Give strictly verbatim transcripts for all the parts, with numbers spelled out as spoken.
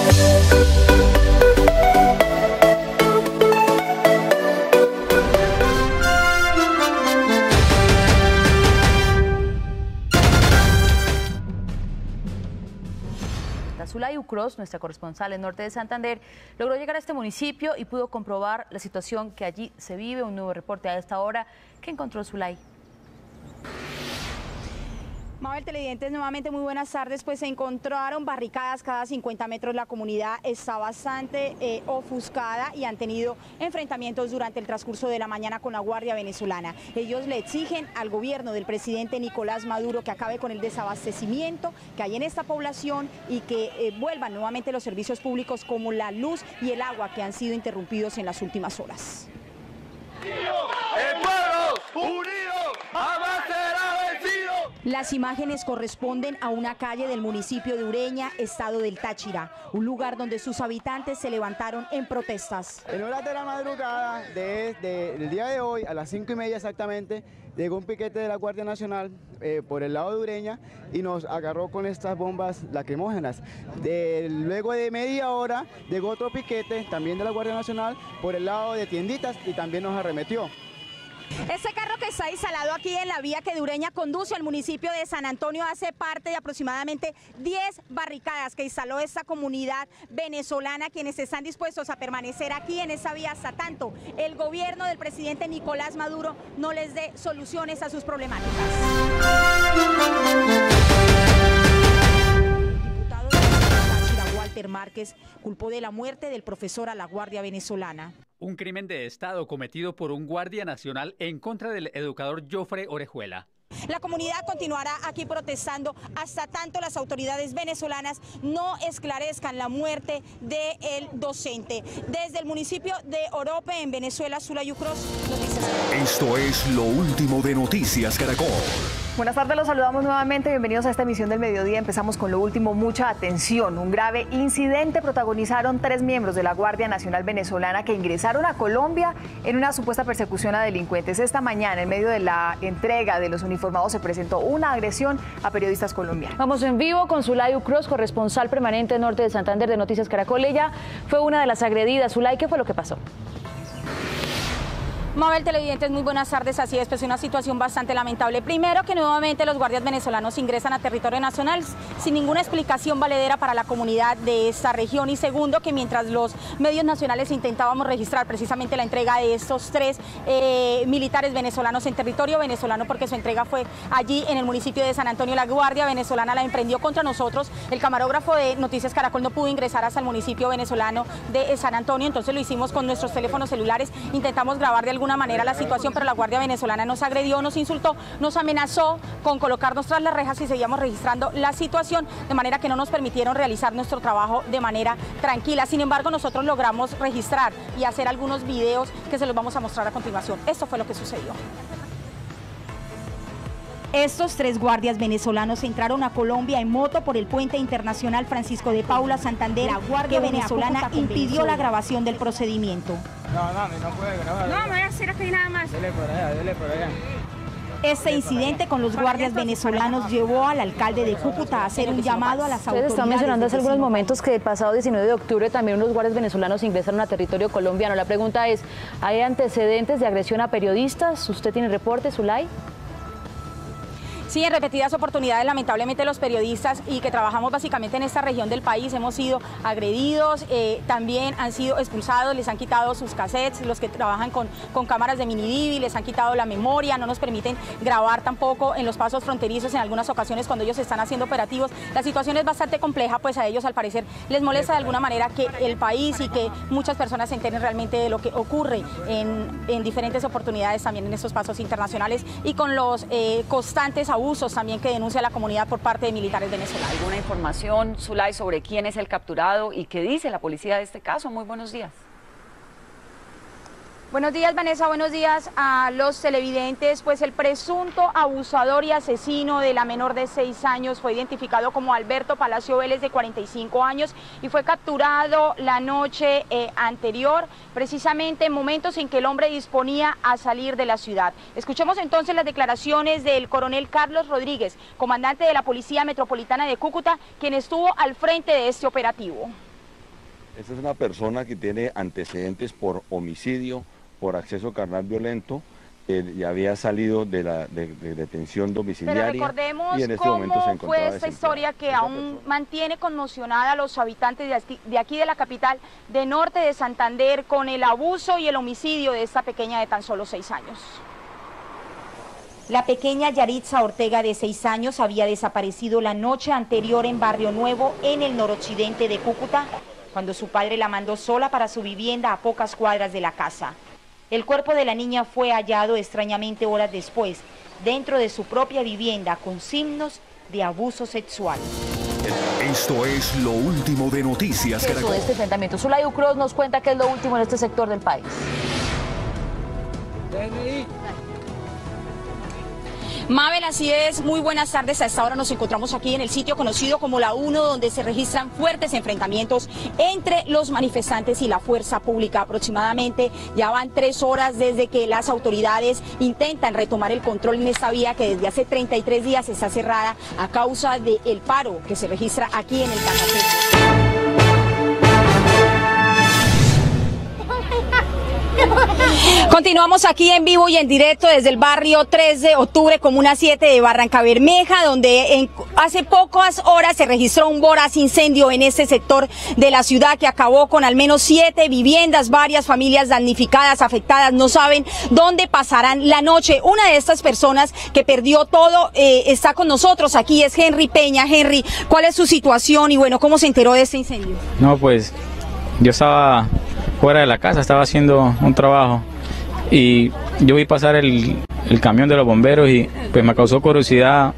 Zulay Ucros, nuestra corresponsal en Norte de Santander, logró llegar a este municipio y pudo comprobar la situación que allí se vive. Un nuevo reporte a esta hora. ¿Qué encontró Zulay? Mabel, televidentes, nuevamente muy buenas tardes. Pues se encontraron barricadas cada cincuenta metros. La comunidad está bastante eh, ofuscada y han tenido enfrentamientos durante el transcurso de la mañana con la Guardia Venezolana. Ellos le exigen al gobierno del presidente Nicolás Maduro que acabe con el desabastecimiento que hay en esta población y que eh, vuelvan nuevamente los servicios públicos como la luz y el agua que han sido interrumpidos en las últimas horas. ¡El pueblo unido jamás será vencido! Las imágenes corresponden a una calle del municipio de Ureña, estado del Táchira, un lugar donde sus habitantes se levantaron en protestas. En horas de la madrugada de, de, del día de hoy, a las cinco y media exactamente, llegó un piquete de la Guardia Nacional eh, por el lado de Ureña y nos agarró con estas bombas lacrimógenas. De, luego de media hora llegó otro piquete, también de la Guardia Nacional, por el lado de Tienditas y también nos arremetió. Este carro que está instalado aquí en la vía que de Ureña conduce al municipio de San Antonio hace parte de aproximadamente diez barricadas que instaló esta comunidad venezolana, quienes están dispuestos a permanecer aquí en esa vía hasta tanto el gobierno del presidente Nicolás Maduro no les dé soluciones a sus problemáticas. Diputado de Táchira, Walter Márquez, culpó de la muerte del profesor a la Guardia Venezolana. Un crimen de Estado cometido por un guardia nacional en contra del educador Jofre Orejuela. La comunidad continuará aquí protestando hasta tanto las autoridades venezolanas no esclarezcan la muerte del docente. Desde el municipio de Orope, en Venezuela, Zulay Ucros, Noticias Caracol. Esto es lo último de Noticias Caracol. Buenas tardes, los saludamos nuevamente, bienvenidos a esta emisión del mediodía. Empezamos con lo último, mucha atención. Un grave incidente protagonizaron tres miembros de la Guardia Nacional Venezolana que ingresaron a Colombia en una supuesta persecución a delincuentes. Esta mañana, en medio de la entrega de los uniformados, se presentó una agresión a periodistas colombianos. Vamos en vivo con Zulay Ucros, corresponsal permanente Norte de Santander de Noticias Caracol. Ella fue una de las agredidas. Zulay, ¿qué fue lo que pasó? Mabel, televidentes, muy buenas tardes. Así es, pues una situación bastante lamentable. Primero, que nuevamente los guardias venezolanos ingresan a territorio nacional sin ninguna explicación valedera para la comunidad de esta región. Y segundo, que mientras los medios nacionales intentábamos registrar precisamente la entrega de estos tres eh, militares venezolanos en territorio venezolano, porque su entrega fue allí en el municipio de San Antonio, la Guardia Venezolana la emprendió contra nosotros. El camarógrafo de Noticias Caracol no pudo ingresar hasta el municipio venezolano de San Antonio, entonces lo hicimos con nuestros teléfonos celulares. Intentamos grabar de algún alguna manera la situación, pero la Guardia Venezolana nos agredió, nos insultó, nos amenazó con colocarnos tras las rejas y seguíamos registrando la situación, de manera que no nos permitieron realizar nuestro trabajo de manera tranquila. Sin embargo, nosotros logramos registrar y hacer algunos videos que se los vamos a mostrar a continuación. Esto fue lo que sucedió. Estos tres guardias venezolanos entraron a Colombia en moto por el puente internacional Francisco de Paula, Santander. La Guardia Venezolana impidió la grabación del procedimiento. No, no, no puede grabar. No, me voy a hacer aquí nada más. Dele por allá, dele por allá. Este incidente con los guardias venezolanos llevó al alcalde de Cúcuta a hacer un llamado a las autoridades. Ustedes están mencionando hace algunos momentos que el pasado diecinueve de octubre también unos guardias venezolanos ingresaron a territorio colombiano. La pregunta es, ¿hay antecedentes de agresión a periodistas? ¿Usted tiene reportes, Zulay? Sí, en repetidas oportunidades, lamentablemente, los periodistas y que trabajamos básicamente en esta región del país hemos sido agredidos, eh, también han sido expulsados, les han quitado sus cassettes, los que trabajan con, con cámaras de mini-D V, les han quitado la memoria, no nos permiten grabar tampoco en los pasos fronterizos en algunas ocasiones cuando ellos están haciendo operativos. La situación es bastante compleja, pues a ellos al parecer les molesta de alguna manera que el país y que muchas personas se enteren realmente de lo que ocurre en, en diferentes oportunidades también en estos pasos internacionales y con los eh, constantes abusos usos también que denuncia la comunidad por parte de militares venezolanos. ¿Alguna información, Zulay, sobre quién es el capturado y qué dice la policía de este caso? Muy buenos días. Buenos días, Vanessa, buenos días a los televidentes. Pues el presunto abusador y asesino de la menor de seis años fue identificado como Alberto Palacio Vélez, de cuarenta y cinco años, y fue capturado la noche eh, anterior, precisamente en momentos en que el hombre disponía a salir de la ciudad. Escuchemos entonces las declaraciones del coronel Carlos Rodríguez, comandante de la Policía Metropolitana de Cúcuta, quien estuvo al frente de este operativo. Esta es una persona que tiene antecedentes por homicidio, por acceso carnal violento, eh, ya había salido de la de, de detención domiciliaria. Pero recordemos y en este cómo momento se encontraba fue esta historia que esta aún persona mantiene conmocionada a los habitantes de aquí, de aquí de la capital de norte de Santander con el abuso y el homicidio de esta pequeña de tan solo seis años. La pequeña Yaritza Ortega, de seis años, había desaparecido la noche anterior en Barrio Nuevo, en el noroccidente de Cúcuta, cuando su padre la mandó sola para su vivienda a pocas cuadras de la casa. El cuerpo de la niña fue hallado extrañamente horas después, dentro de su propia vivienda, con signos de abuso sexual. Esto es lo último de Noticias Caracol. De este enfrentamiento. Zulay Ucros nos cuenta qué es lo último en este sector del país. Mabel, así es, muy buenas tardes. A esta hora nos encontramos aquí en el sitio conocido como La uno, donde se registran fuertes enfrentamientos entre los manifestantes y la fuerza pública. Aproximadamente ya van tres horas desde que las autoridades intentan retomar el control en esta vía que desde hace treinta y tres días está cerrada a causa del paro que se registra aquí en el Catatumbo. Continuamos aquí en vivo y en directo desde el barrio tres de octubre, comuna siete de Barrancabermeja, donde en, hace pocas horas se registró un voraz incendio en este sector de la ciudad que acabó con al menos siete viviendas, varias familias damnificadas, afectadas, no saben dónde pasarán la noche. Una de estas personas que perdió todo eh, está con nosotros aquí, es Henry Peña. Henry, ¿cuál es su situación y bueno, cómo se enteró de este incendio? No, pues yo estaba fuera de la casa, estaba haciendo un trabajo y yo vi pasar el, el camión de los bomberos y pues me causó curiosidad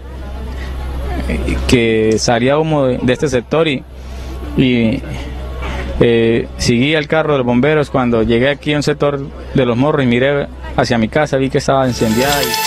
que salía humo de, de este sector y, y eh, seguí al carro de los bomberos. Cuando llegué aquí a un sector de Los Morros y miré hacia mi casa, vi que estaba incendiada. Y...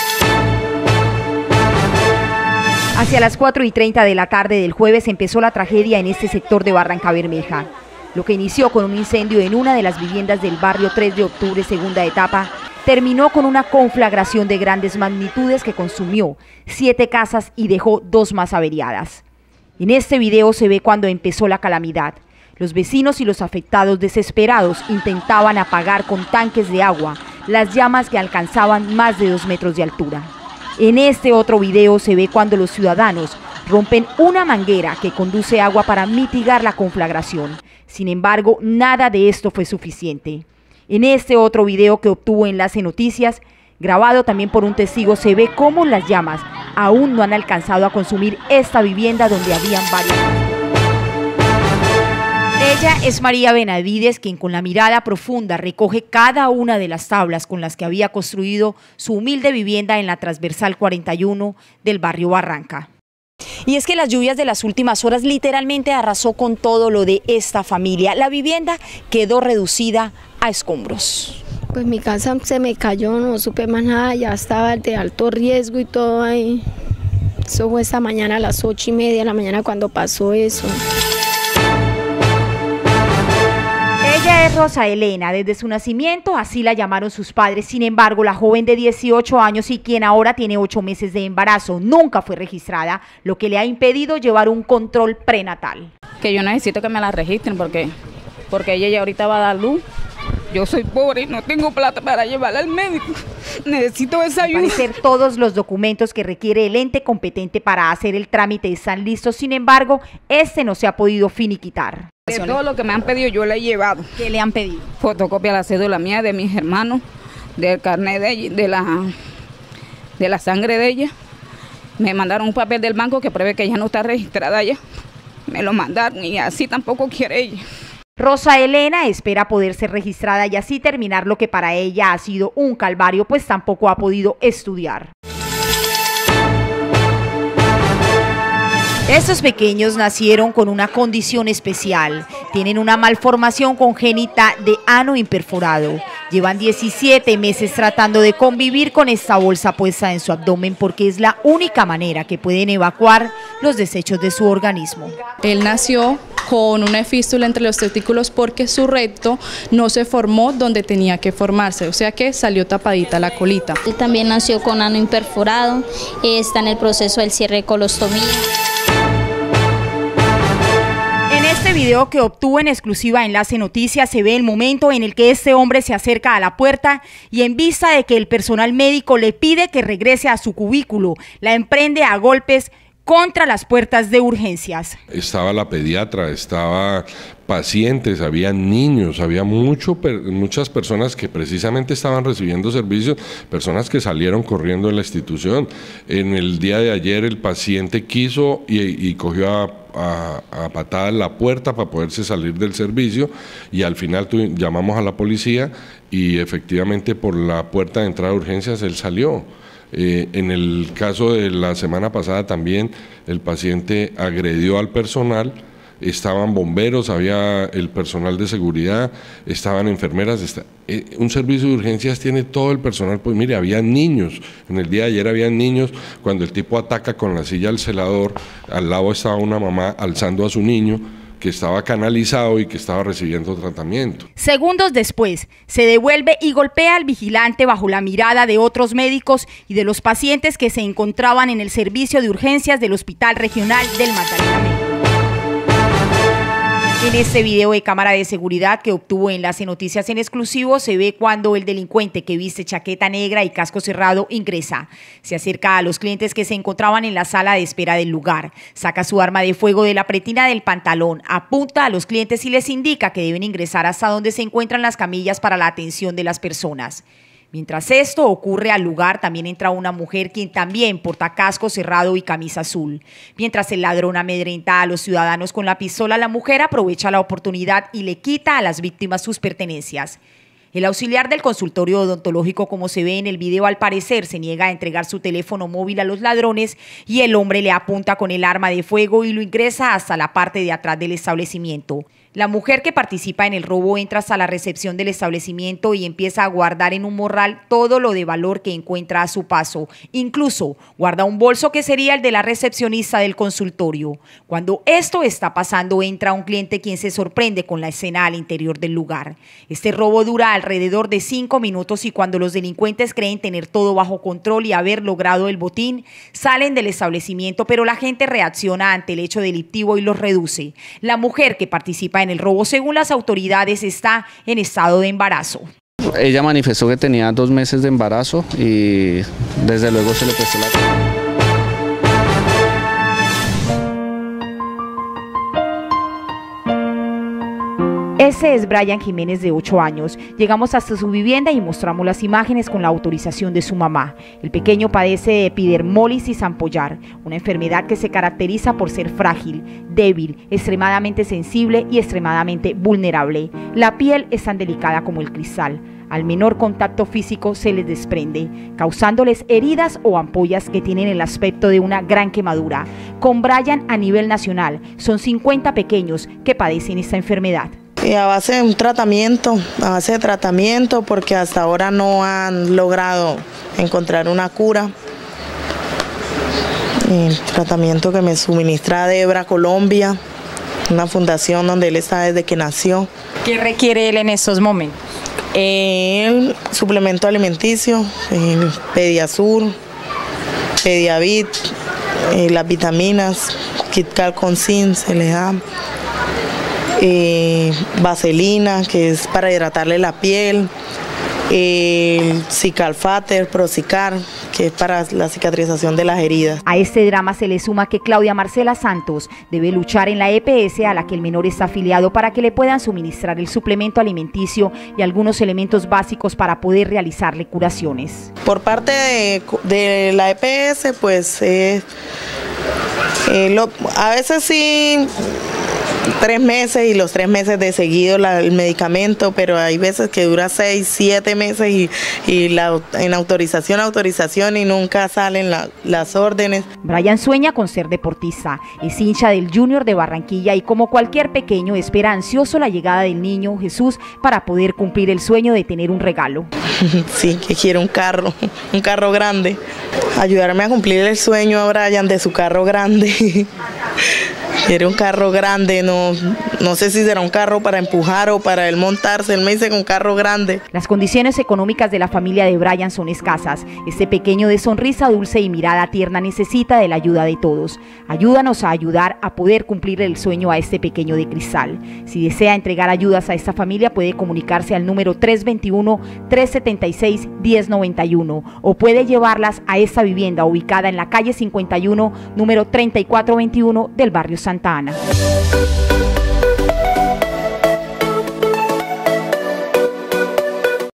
Hacia las cuatro y treinta de la tarde del jueves empezó la tragedia en este sector de Barrancabermeja. Lo que inició con un incendio en una de las viviendas del barrio tres de octubre, segunda etapa, terminó con una conflagración de grandes magnitudes que consumió siete casas y dejó dos más averiadas. En este video se ve cuando empezó la calamidad. Los vecinos y los afectados desesperados intentaban apagar con tanques de agua las llamas que alcanzaban más de dos metros de altura. En este otro video se ve cuando los ciudadanos rompen una manguera que conduce agua para mitigar la conflagración. Sin embargo, nada de esto fue suficiente. En este otro video que obtuvo Enlace Noticias, grabado también por un testigo, se ve cómo las llamas aún no han alcanzado a consumir esta vivienda donde habían varias. Ella es María Benavides, quien con la mirada profunda recoge cada una de las tablas con las que había construido su humilde vivienda en la transversal cuarenta y uno del barrio Barranca. Y es que las lluvias de las últimas horas literalmente arrasó con todo lo de esta familia. La vivienda quedó reducida a escombros. Pues mi casa se me cayó, no supe más nada, ya estaba de alto riesgo y todo ahí. Eso fue esta mañana a las ocho y media de la mañana cuando pasó eso. Ella es Rosa Elena, desde su nacimiento así la llamaron sus padres. Sin embargo, la joven de dieciocho años y quien ahora tiene ocho meses de embarazo nunca fue registrada, lo que le ha impedido llevar un control prenatal. Que yo necesito que me la registren porque, porque ella ya ahorita va a dar luz. Yo soy pobre y no tengo plata para llevarla al médico. Necesito esa ayuda. Al parecer, todos los documentos que requiere el ente competente para hacer el trámite están listos. Sin embargo, este no se ha podido finiquitar. De todo lo que me han pedido yo le he llevado. ¿Qué le han pedido? Fotocopia de la cédula mía, de mis hermanos, del carnet de ella, de la, de la sangre de ella. Me mandaron un papel del banco que pruebe que ella no está registrada allá. Me lo mandaron y así tampoco quiere ella. Rosa Elena espera poder ser registrada y así terminar lo que para ella ha sido un calvario, pues tampoco ha podido estudiar. Estos pequeños nacieron con una condición especial. Tienen una malformación congénita de ano imperforado. Llevan diecisiete meses tratando de convivir con esta bolsa puesta en su abdomen porque es la única manera que pueden evacuar los desechos de su organismo. Él nació con una fístula entre los testículos porque su recto no se formó donde tenía que formarse, o sea que salió tapadita la colita. Él también nació con ano imperforado, está en el proceso del cierre de colostomía. En este video que obtuvo en exclusiva Enlace Noticias se ve el momento en el que este hombre se acerca a la puerta y en vista de que el personal médico le pide que regrese a su cubículo, la emprende a golpes contra las puertas de urgencias. Estaba la pediatra, estaba pacientes, había niños, había mucho, muchas personas que precisamente estaban recibiendo servicios, personas que salieron corriendo de la institución. En el día de ayer el paciente quiso y, y cogió a, a, a patadas la puerta para poderse salir del servicio y al final tu, llamamos a la policía y efectivamente por la puerta de entrada de urgencias él salió. Eh, en el caso de la semana pasada también el paciente agredió al personal, estaban bomberos, había el personal de seguridad, estaban enfermeras, está, eh, un servicio de urgencias tiene todo el personal, pues mire, había niños, en el día de ayer había niños, cuando el tipo ataca con la silla al celador, al lado estaba una mamá alzando a su niño, que estaba canalizado y que estaba recibiendo tratamiento. Segundos después, se devuelve y golpea al vigilante bajo la mirada de otros médicos y de los pacientes que se encontraban en el servicio de urgencias del Hospital Regional del Magdalena. En este video de cámara de seguridad que obtuvo Enlace Noticias en exclusivo se ve cuando el delincuente que viste chaqueta negra y casco cerrado ingresa. Se acerca a los clientes que se encontraban en la sala de espera del lugar. Saca su arma de fuego de la pretina del pantalón, apunta a los clientes y les indica que deben ingresar hasta donde se encuentran las camillas para la atención de las personas. Mientras esto ocurre al lugar, también entra una mujer quien también porta casco cerrado y camisa azul. Mientras el ladrón amedrenta a los ciudadanos con la pistola, la mujer aprovecha la oportunidad y le quita a las víctimas sus pertenencias. El auxiliar del consultorio odontológico, como se ve en el video, al parecer se niega a entregar su teléfono móvil a los ladrones y el hombre le apunta con el arma de fuego y lo ingresa hasta la parte de atrás del establecimiento. La mujer que participa en el robo entra hasta la recepción del establecimiento y empieza a guardar en un morral todo lo de valor que encuentra a su paso. Incluso guarda un bolso que sería el de la recepcionista del consultorio. Cuando esto está pasando, entra un cliente quien se sorprende con la escena al interior del lugar. Este robo dura alrededor de cinco minutos y cuando los delincuentes creen tener todo bajo control y haber logrado el botín, salen del establecimiento, pero la gente reacciona ante el hecho delictivo y los reduce. La mujer que participa en el robo, según las autoridades, está en estado de embarazo. Ella manifestó que tenía dos meses de embarazo y desde luego se le prestó la atención. Ese es Brian Jiménez, de ocho años. Llegamos hasta su vivienda y mostramos las imágenes con la autorización de su mamá. El pequeño padece de epidermólisis ampollar, una enfermedad que se caracteriza por ser frágil, débil, extremadamente sensible y extremadamente vulnerable. La piel es tan delicada como el cristal. Al menor contacto físico se les desprende, causándoles heridas o ampollas que tienen el aspecto de una gran quemadura. Con Brian, a nivel nacional, son cincuenta pequeños que padecen esta enfermedad. Y a base de un tratamiento, a base de tratamiento, porque hasta ahora no han logrado encontrar una cura. El tratamiento que me suministra Debra Colombia, una fundación donde él está desde que nació. ¿Qué requiere él en estos momentos? El suplemento alimenticio, el Pediasur, Pediavit, eh, las vitaminas, KitKat con zinc se le da. Eh, vaselina, que es para hidratarle la piel, el eh, Cicalfater, Procicar, que es para la cicatrización de las heridas. A este drama se le suma que Claudia Marcela Santos debe luchar en la E P S a la que el menor está afiliado para que le puedan suministrar el suplemento alimenticio y algunos elementos básicos para poder realizarle curaciones. Por parte de, de la E P S, pues eh, eh, lo, a veces sí... tres meses y los tres meses de seguido la, el medicamento, pero hay veces que dura seis, siete meses y, y la, en autorización, autorización y nunca salen la, las órdenes. Brian sueña con ser deportista, es hincha del Junior de Barranquilla y como cualquier pequeño espera ansioso la llegada del niño Jesús para poder cumplir el sueño de tener un regalo. Sí, que quiere un carro, un carro grande. Ayudarme a cumplir el sueño a Brian de su carro grande. Era un carro grande, no, no sé si será un carro para empujar o para él montarse. Él me dice que un carro grande. Las condiciones económicas de la familia de Brian son escasas. Este pequeño de sonrisa dulce y mirada tierna necesita de la ayuda de todos. Ayúdanos a ayudar a poder cumplir el sueño a este pequeño de cristal. Si desea entregar ayudas a esta familia, puede comunicarse al número tres dos uno, tres siete seis, uno cero nueve uno o puede llevarlas a esta vivienda ubicada en la calle cincuenta y uno, número treinta y cuatro veintiuno del barrio Santa Ana.